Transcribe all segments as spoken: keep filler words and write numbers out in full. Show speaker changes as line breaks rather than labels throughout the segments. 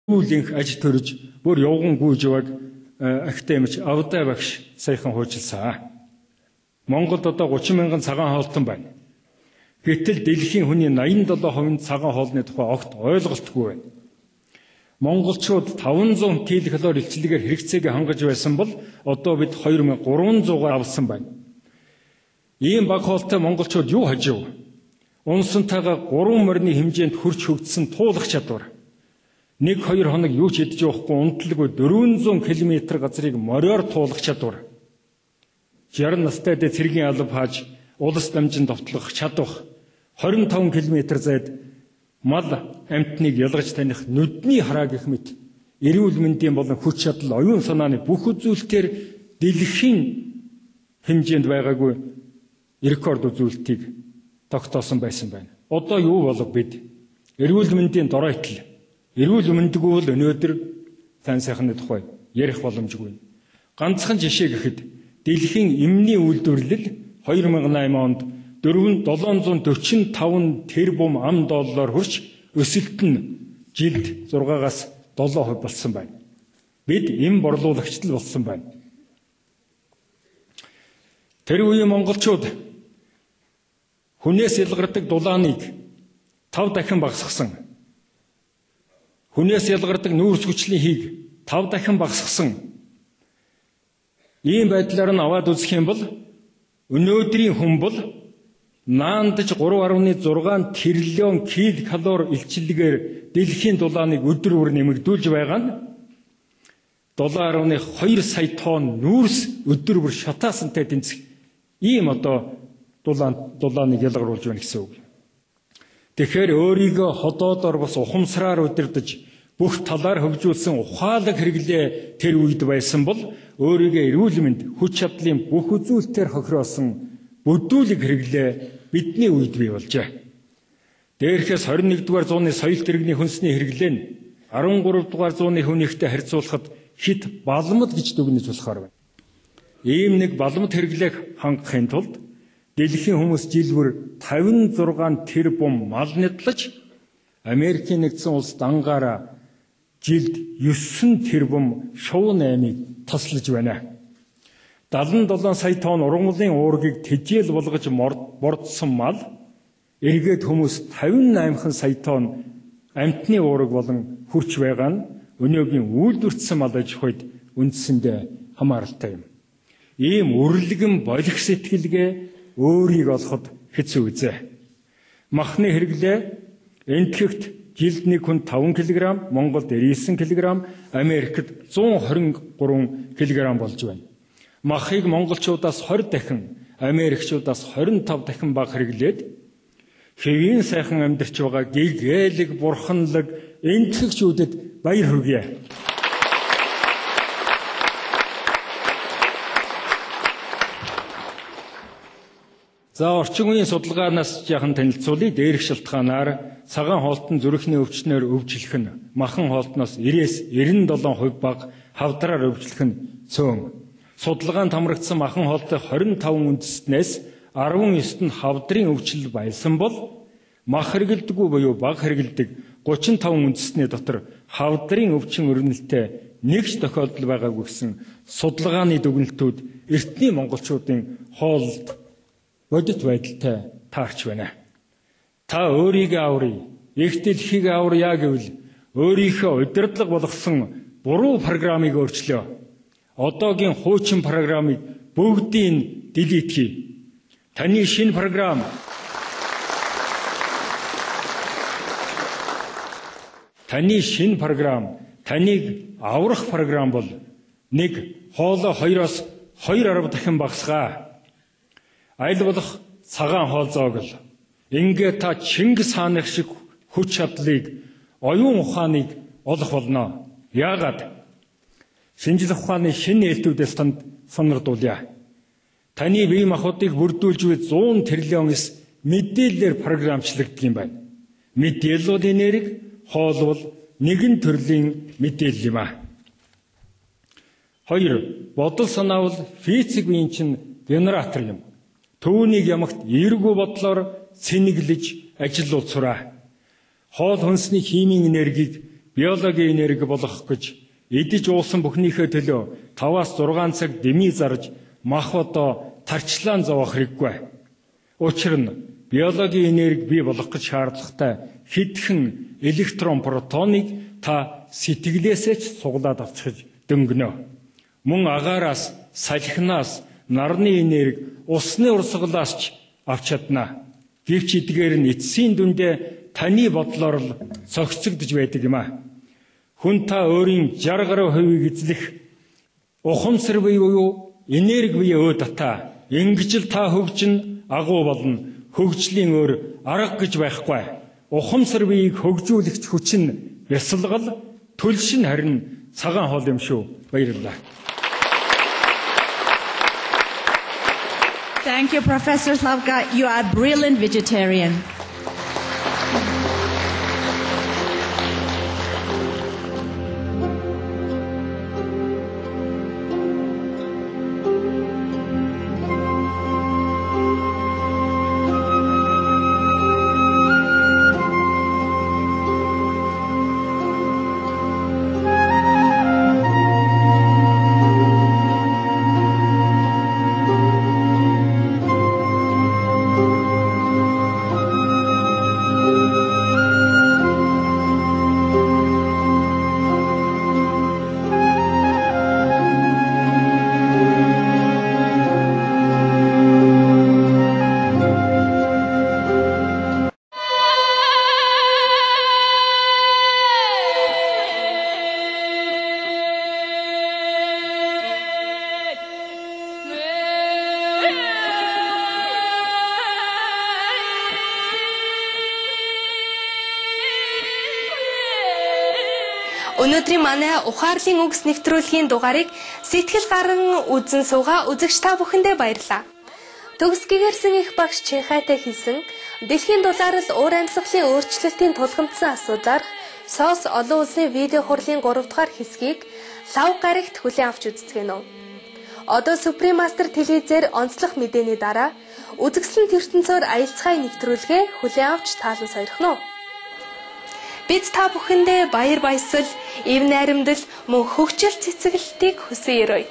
Үүлийнх аж төрж бүр явган гүйжвэг академич Авдай багш саяхан хуучилсан. Монголд одоо гучин мянган цагаан хоолтон байна. Гэтэл дэлхийн хүний найман долоо хувийн цагаан хоолны тухай огт ойлголтгүй байна. Монголчууд таван зуун килокалори илчлэгээр хэрэгцээг хангаж байсан бол одоо бид хоёр мянган гурван зугаар авсан байна. Ийм бага хоолтой монголчууд юу хажив? Унсантайгаа гурван морины хэмжээнд хүрч хөгжсөн туулах чадвар. Нэг хоёр хоног юу ч идэж явахгүй унтлаггүй дөрвөн зуун километр газрыг мориор туулах чадвар. шаран настай дэ цэргийн алба хааж улс дамжин довтлох чадвах. двадцать пять километр зайд мал амьтныг ялгаж таних нүдний хараа гэх мэт эрүүл мэндийн болон хүч чадал оюун санааны бүх үзүүлэлтээр дэлхийн хэмжээнд байгаагүй рекорд үзүүлэлтийг тогтоосон байсан байна. Одоо юу болов бид? Эрүүл мэндийн доройтол. Эрүүл мэндгүй бол өнөөдөр сайн сайхны тухай ярих боломжгүй. Ганцхан жишээ гэхэд дэлхийн эмний үйлдвэрлэл two thousand eight онд seven hundred forty-five тэрбум ам доллар хүрч өсөлт нь жилд six-аас seven percent болсон байна. Бид эм борлуулагч л болсон байна. Тэр үеийн монголчууд хүнээс ялгардаг дулааныг five дахин багасгасан. Хүнээс ялгардаг нүүрс хүчлийн хийг five дахин багасгасан. Ийм байдлаар нь аваад үзэх юм бол өнөөдрийн хүн бол наандаж three point six триллион килокалори илчлэгээр дэлхийн дулааныг өдөр бүр нэмэгдүүлж байгаа нь seven point two сая тонн нүүрс өдөр бүр шатаасантай тэнцэх ийм одоо дулаан дулааныг ялгаруулж байна гэсэн үг. Тэгэхээр өөрийгөө ходоодор бас ухамсараар удирдах бүх талаар хөгжүүлсэн ухаалаг хэрэглээ тэр үед байсан бол өөрийгөө эрүүл мэнд хүч чадлын бүх үзүүлэлтээр хохироосон бүдүүлэг хэрэглээ бидний үед бий болжээ. Дээрхээс twenty-first зууны соёл тэрэгний хүнсний хэрэглээ нь thirteen дугаар зууны хүнийхтэй харьцуулахад хит балмад гэж дүгнэж болохоор байна. Ийм нэг балмад хэрэглээг хангахын тулд дэлхийн хүмүүс жилбэр fifty-six тэрбум мал нядлаж Америкийн нэгдсэн улс дангаараа жилд nine тэрбум шувуу наймыг таслаж байна. seventy-seven сая тонн ургамлын уургийг тэжээл болгож бордсон мал эргээд хүмүүс fifty-eight сая тонн амьтны уурэг болон хүрч байгаа нь өнөөгийн үйлдвэртсэн мал аж ахуйд үндсэндээ хамааралтай юм. Ийм үрлэгэн болох сэтгэлгээ өөрийг олоход хэцүү үзээ. Махны хэрэглээ энтгэгт жилд нэг хүн five килограмм, Монголд ninety-nine килограмм, Америкт one twenty-three килограмм болж байна. Махыг монголчуудаас twenty дахин, Америкчуудаас twenty-five дахин бага хэрэглээд хэвийн сайхан амьдарч байгаа гэгээлэг, бурханлаг энтгэгчүүдэд баяр хүргэе. За орчин үеийн судалгаанаас яхан танилцуулъя. Дээрх шалтгаанаар цагаан хоолтон зүрхний өвчнөөр өвчлөх нь махан хоолтноос ninety-seven percent бага, хавдраар өвчлөх нь цөөн. Судалгаанд хамрагдсан махан хоолтой twenty-five үндэстнээс nineteen нь хавдрын өвчлөл байсан бол мах хэрэгэлдэггүй буюу бага хэрэгэлдэг thirty-five үндэстний дотор хавдрын өвчин өрнөлттэй нэгч тохиолдол байгаагүй гэсэн судалгааны дүгнэлтүүд эртний монголчуудын хоолд бодит байдалтай таарч байна. Та өөрийгөө аврыг, их дэлхийг авръя гэвэл өөрийнхөө удирдлага болгосон буруу программыг өөрчлөө. Одоогийн хуучин программыг бүгдийг delete хий. Таны шинэ програм Таны шинэ програм таныг аврах програм бол нэг хоолой хоёроос two арав дахин багасгаа. Айл болох цагаан хоол зоогл. Ингээ та Чингис хааны шиг хүч чадлыг, оюун ухааныг олох болно. Яагаад? Шинжлэх ухааны шинэ ээлтүүдээс танд сонирдуулъя. Таны бие махбодыг бүрдүүлж буй one hundred триллионс мэдээллээр програмчлагддаг юм байна. Мэдээлэл бол энерги, хоол бол нэгэн төрлийн мэдээлэл юм а. Хоёр, бодол санаа бол физик үеийн чинь генератор юм. Түүнийг ямагт эергүй бодлоор цэнэглэж ажилуулцураа. Хоол хүнсний химийн энергийг биологийн энерги болох гэж идэж уусан бүхнийхээ төлөө таваас зургаан цаг дэмий зарж мах одоо тарчлаан зовох хэрэггүй. Учир нь биологийн энерги бий болох гэж шаардлагатай хэдхэн электрон протоныг та сэтгэлээсээ ч суглаад авчихж дөнгөнө. Мөн агаараас, салхинаас, нарны энерги, усны урсгалаас ч авч чадна. Гэвч эдгээр нь эцсийн дүндээ таны бодлоор л цогцогдож байдаг юм а. Хүн та өөрийн шарх гаруй хувийг эзлэх ухамсар буюу энерги буюу өө дата. Ингэж л та хөгжин агуу болно. Хөгжлийн өөр арга гэж байхгүй. Ухамсар буйг хөгжүүлэгч хүч нь бясалгал, төлшин харин цагаан хоол юм шүү. Баярлалаа.
Thank you, Professor Slavka. You are a brilliant vegetarian.
Өнөөдрийн манай ухаарлын үгс нэвтрүүлгийн дугаарыг сэтгэл гарan үзэн суугаа үзэгч та бүхэндээ баярлалаа. Төгс гэгэрсэн их багш Чинхайтай хэлсэн дэлхийн дулаарл уур амьсгалын өөрчлөлтийн тулгамдсан асуудлаар Соос олон улсын видео хурлын гурав дахь хэсгийг лав гарагт хүлээн авч үздэг нь. Одоо Supreme-Master телевизээр онцлог мэдээний дараа үзэгсэлэн ертөнцөөр аялцгаая нэвтрүүлгээ хүлээн авч таалан сойрхно. Бид та бүхэндээ баяр баясгал, эв найрамдал, мөн хөгжил цэцгэлтийг хүсье.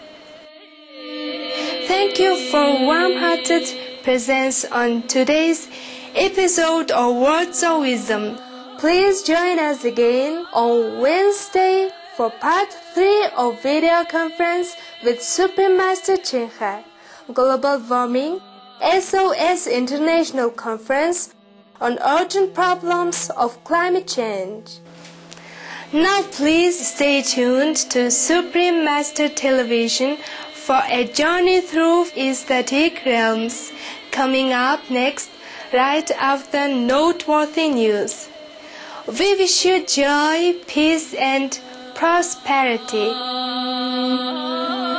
Thank you for warm-hearted presence on today's episode of Words of Wisdom. Please join us again on Wednesday for part three of video conference with Supreme-Master Chinchai, Global Warming, S O S International Conference on urgent problems of climate change. Now please stay tuned to Supreme-Master Television for a journey through aesthetic realms, coming up next right after noteworthy news. We wish you joy, peace and prosperity.